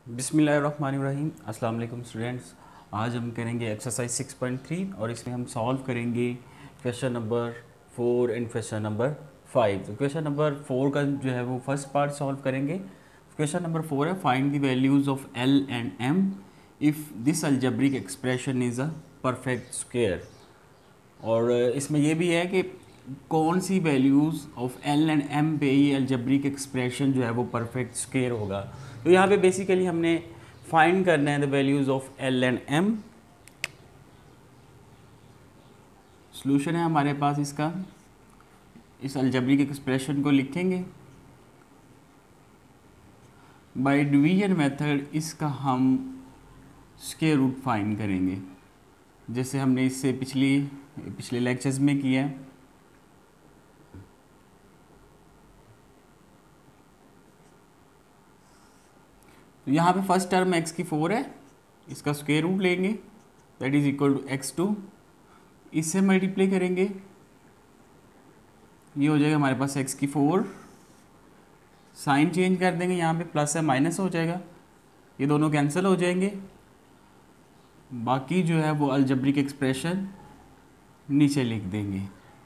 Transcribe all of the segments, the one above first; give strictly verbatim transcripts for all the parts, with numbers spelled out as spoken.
बिस्मिल्लाहिर्रहमानिर्रहीम। अस्सलाम वालेकुम स्टूडेंट्स। आज हम करेंगे एक्सरसाइज सिक्स पॉइंट थ्री और इसमें हम सॉल्व करेंगे question number four and question number five. तो क्वेश्चन नंबर फोर का जो है वो फर्स्ट पार्ट सॉल्व करेंगे। क्वेश्चन नंबर फोर है find the values of L and M if this algebraic expression is a perfect square. और इसमें यह भी है कि कौन सी values of L and M पे ये अलजेब्रिक एक्सप्रेशन जो है वो परफेक्ट स्क्वायर होगा। तो यहाँ पे बेसिकली हमने फाइंड करना है the values of L and M. Solution है हमारे पास इसका, इस अलजेब्रिक एक्सप्रेशन को लिखेंगे बाय डिवीजन मेथड। इसका हम स्क्वायर रूट फाइंड करेंगे जैसे हमने इससे पिछली पिछले लेक्चर्स में किया है। तो यहाँ पे फर्स्ट टर्म एक्स की फोर है, इसका स्क्वायर रूट लेंगे that is equal to X two. इससे मल्टीप्लाई करेंगे, ये हो जाएगा हमारे पास एक्स की फोर। साइन चेंज कर देंगे, यहाँ पे प्लस है माइनस हो जाएगा, ये दोनों कैंसिल हो जाएंगे। बाकी जो है वो अलजेब्रिक एक्सप्रेशन नीचे लिख देंगे।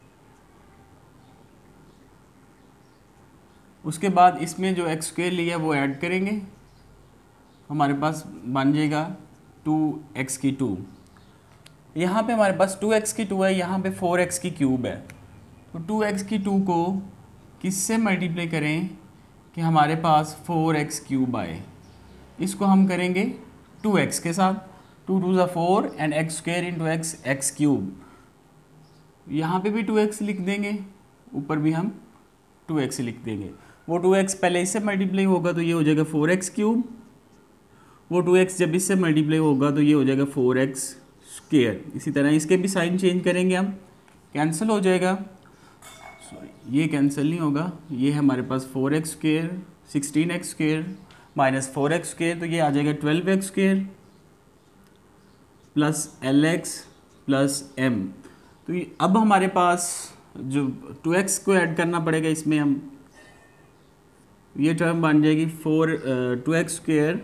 उसके बाद इसमें जो एक्स स्क्वायर लिया है वो ऐड करेंगे, हमारे पास बन जाएगा टू एक्स की टू। यहाँ पे हमारे पास टू एक्स की टू है, यहाँ पे फोर एक्स की क्यूब है। तो टू एक्स की टू को किससे मल्टीप्लाई करें कि हमारे पास फोर एक्स क्यूब आए। इसको हम करेंगे टू एक्स के साथ, टू टू ज़ा four and X square into X X cube. यहाँ पे भी टू एक्स लिख देंगे, ऊपर भी हम टू एक्स लिख देंगे। वो टू एक्स पहले इससे मल्टीप्लाई होगा तो ये हो जाएगा फोर एक्स क्यूब। वो टू एक्स जब इससे मल्टीप्लाई होगा तो ये हो जाएगा फोर एक्स स्क्वायर। इसी तरह इसके भी साइन चेंज करेंगे हम, कैंसिल हो जाएगा, सॉरी ये कैंसिल नहीं होगा, ये है हमारे पास four X square sixteen X square minus four X square, तो ये आ जाएगा twelve X square plus L X plus M. तो ये अब हमारे पास जो टू एक्स को ऐड करना पड़ेगा इसमें, हम ये टर्म बन जाएगी four two X square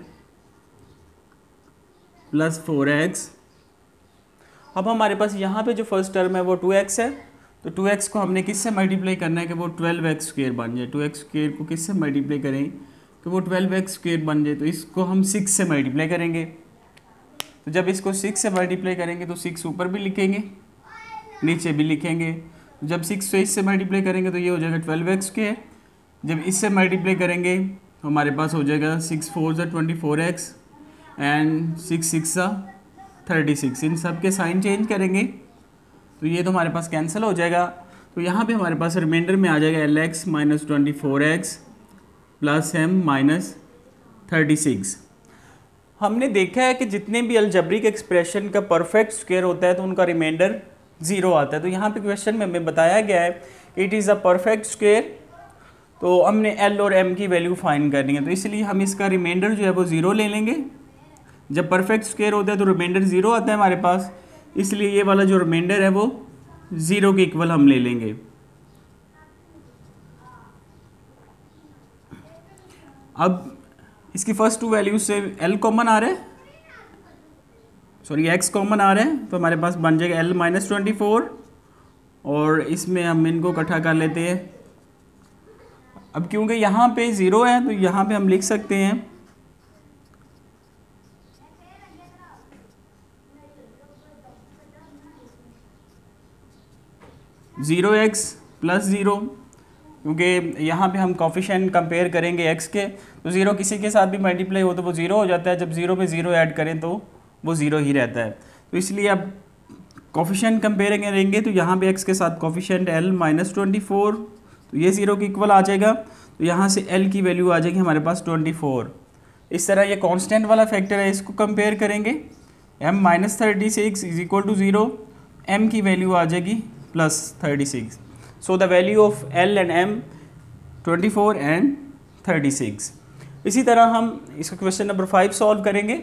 plus four X. अब हमारे पास यहाँ पे जो फर्स्ट टर्म है वो टू एक्स है, तो टू एक्स को हमने किससे मल्टीप्लाई करना है कि वो ट्वेल्व एक्स स्क्वायर बन जाए। टू एक्स स्क्वायर को किससे मल्टीप्लाई करें कि वो ट्वेल्व एक्स स्क्वायर बन जाए, तो इसको हम सिक्स से मल्टीप्लाई करेंगे। तो जब इसको सिक्स से मल्टीप्लाई करेंगे तो सिक्स ऊपर भी लिखेंगे नीचे भी लिखेंगे। जब सिक्स से इससे मल्टीप्लाई करेंगे तो ये हो जाएगा ट्वेल्व एक्स स्क्वायर। जब इससे मल्टीप्लाई करेंगे तो हमारे पास हो जाएगा सिक्स फोर ज़ा twenty four X and six six ज़ा थर्टी सिक्स। इन सब के साइन चेंज करेंगे तो ये तो हमारे पास कैंसिल हो जाएगा। तो यहाँ पे हमारे पास रिमाइंडर में आ जाएगा L X minus twenty four X plus M minus thirty six. हमने देखा है कि जितने भी अलजेब्रिक एक्सप्रेशन का परफेक्ट स्क्वायर होता है तो उनका रिमाइंडर ज़ीरो आता है। तो यहाँ पे क्वेश्चन में हमें बताया गया है it is a perfect square, तो हमने एल और एम की वैल्यू फाइंड करनी है। तो इसलिए हम इसका रिमाइंडर जो है वो ज़ीरो ले लेंगे। जब परफेक्ट स्क्वायर होता है तो रिमाइंडर ज़ीरो आता है हमारे पास, इसलिए ये वाला जो रिमाइंडर है वो ज़ीरो के इक्वल हम ले लेंगे। अब इसकी फर्स्ट टू वैल्यूज से एल कॉमन आ रहा है, सॉरी एक्स कॉमन आ रहा है, तो हमारे पास बन जाएगा एल माइनस ट्वेंटी फोर और इसमें हम इनको इकट्ठा कर लेते हैं। अब क्योंकि यहाँ पे ज़ीरो है तो यहाँ पे हम लिख सकते हैं ज़ीरो एक्स प्लस ज़ीरो, क्योंकि यहाँ पे हम कोफिशिएंट कंपेयर करेंगे एक्स के, तो ज़ीरो किसी के साथ भी मल्टीप्लाई हो तो वो ज़ीरो हो जाता है। जब ज़ीरो पे ज़ीरो ऐड करें तो वो ज़ीरो ही रहता है। तो इसलिए अब कोफिशिएंट कंपेयर करेंगे तो यहाँ पे एक्स के साथ coefficient L minus twenty four, तो ये ज़ीरो के इक्वल आ जाएगा। तो यहाँ से एल की वैल्यू आ जाएगी हमारे पास ट्वेंटी फोर। इस तरह ये कांस्टेंट वाला फैक्टर है, इसको कंपेयर करेंगे, M minus thirty six is equal to zero, M की वैल्यू आ जाएगी plus thirty six. So the value of L and M twenty four and thirty six. इसी तरह हम इसका क्वेश्चन नंबर फाइव सॉल्व करेंगे।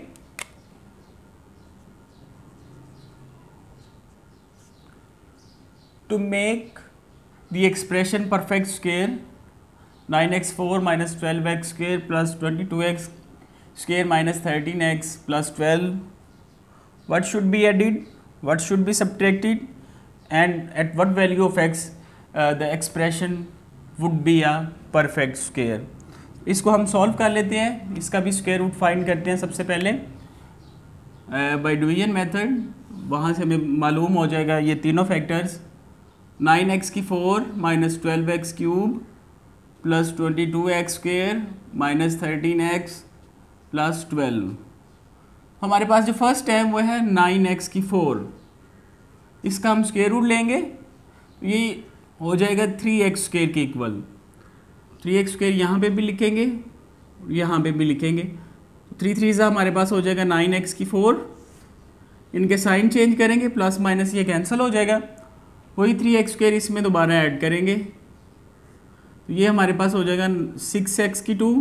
To make the expression perfect square nine X four minus twelve X square plus twenty two X square minus thirteen x plus twelve. What should be added? What should be subtracted? And at what value of x uh, the expression would be a perfect square? इसको हम solve कर लेते हैं, इसका भी square root find करते हैं सबसे पहले बाय डिवीजन मेथड। वहाँ से हमें मालूम हो जाएगा ये तीनों फैक्टर्स, नाइन एक्स की four minus twelve X cube plus twenty two X square minus thirteen X plus twelve. हमारे पास जो फर्स्ट है वो है नाइन एक्स की फोर, इसका हम स्क्वायर रूट लेंगे, ये हो जाएगा थ्री एक्स स्क्वेयर के इक्वल। थ्री एक्स स्क्वेयर यहाँ पर भी लिखेंगे, यहाँ पे भी लिखेंगे, थ्री थ्री ज़ा हमारे पास हो जाएगा नाइन एक्स की फोर। इनके साइन चेंज करेंगे, प्लस माइनस ये कैंसिल हो जाएगा, वही थ्री एक्स स्क्वेयर इसमें दोबारा ऐड करेंगे, तो ये हमारे पास हो जाएगा सिक्स एक्स की टू,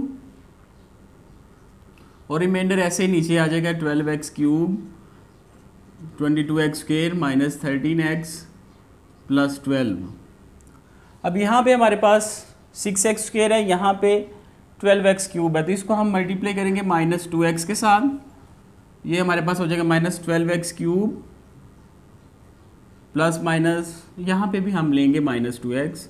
और रिमाइंडर ऐसे ही नीचे आ जाएगा twelve X cube twenty two X square minus thirteen X plus twelve. अब यहाँ पे हमारे पास सिक्स एक्स स्क्वेयर है, यहाँ पे ट्वेल्व एक्स क्यूब है, तो इसको हम मल्टीप्लाई करेंगे माइनस टू एक्स के साथ, ये हमारे पास हो जाएगा minus twelve X cube plus minus यहाँ पे भी हम लेंगे minus two X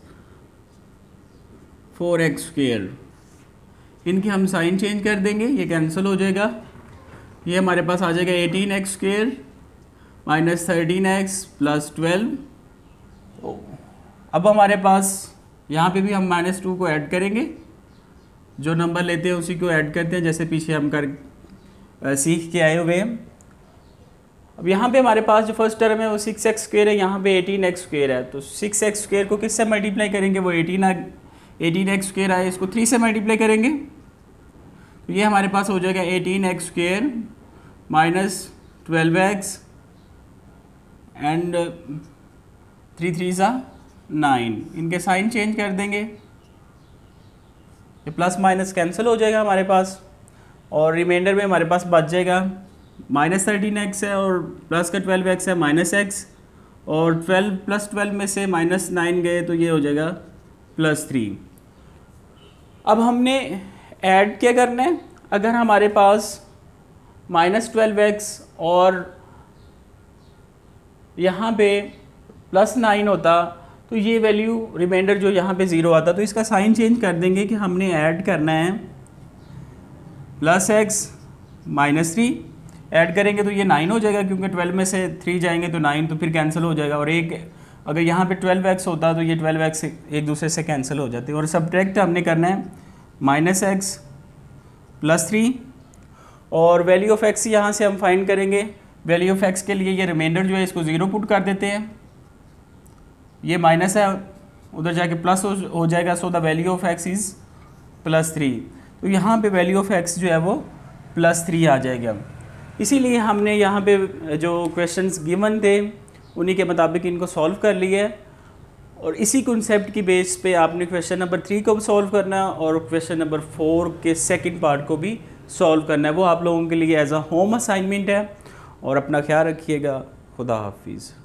four X square. इनके हम साइन चेंज कर देंगे, ये कैंसिल हो जाएगा, ये हमारे पास आ जाएगा eighteen X square minus thirteen X plus twelve. अब हमारे पास यहाँ पे भी हम माइनस टू को ऐड करेंगे, जो नंबर लेते हैं उसी को ऐड करते हैं, जैसे पीछे हम कर आ, सीख के आए हुए हैं। अब यहाँ पे हमारे पास जो फर्स्ट टर्म है वो सिक्स एक्स स्क्वेयर है, यहाँ पे एटीन एक्स स्क्वेयर है, तो सिक्स एक्स स्क्वेयर को किससे मल्टीप्लाई करेंगे, वो एटीन एटीन एक्स स्क्वेयर आए, इसको थ्री से मल्टीप्लाई करेंगे, तो ये हमारे पास हो जाएगा eighteen X square minus twelve X and three three ज़ा नाइन। इनके साइन चेंज कर देंगे, ये प्लस माइनस कैंसिल हो जाएगा हमारे पास, और रिमाइंडर में हमारे पास बच जाएगा माइनस थर्टीन एक्स है और प्लस का ट्वेल्व एक्स है माइनस एक्स, और ट्वेल्व प्लस ट्वेल्व में से माइनस नाइन गए तो ये हो जाएगा प्लस थ्री। अब हमने ऐड क्या करना है, अगर हमारे पास माइनस ट्वेल्व एक्स और यहाँ पे प्लस नाइन होता तो ये वैल्यू रिमाइंडर जो यहाँ पे ज़ीरो आता, तो इसका साइन चेंज कर देंगे कि हमने ऐड करना है plus X minus three, add करेंगे तो ये नाइन हो जाएगा, क्योंकि ट्वेल्व में से थ्री जाएंगे तो नाइन, तो फिर कैंसिल हो जाएगा, और एक अगर यहाँ पे ट्वेल्व एक्स होता तो ये ट्वेल्व एक्स एक दूसरे से कैंसिल हो जाते, और सब्ट्रैक्ट हमने करना है माइनस एक्स प्लस थ्री, और वैल्यू ऑफ एक्स यहाँ से हम फाइंड करेंगे। वैल्यू ऑफ एक्स के लिए ये रिमाइंडर जो है इसको ज़ीरो पुट कर देते हैं, ये माइनस है उधर जाके प्लस हो, हो जाएगा, so the value of X is plus three, तो यहाँ पे वैल्यू ऑफ एक्स जो है वो प्लस थ्री आ जाएगा। इसीलिए हमने यहाँ पे जो क्वेश्चंस गिवन थे उन्हीं के मुताबिक इनको सॉल्व कर लिया है, और इसी कॉन्सेप्ट की बेस पे आपने क्वेश्चन नंबर थ्री को भी सॉल्व करना है और क्वेश्चन नंबर फोर के सेकंड पार्ट को भी सॉल्व करना है। वो आप लोगों के लिए एज अ होम असाइनमेंट है, और अपना ख्याल रखिएगा। खुदा हाफिज़।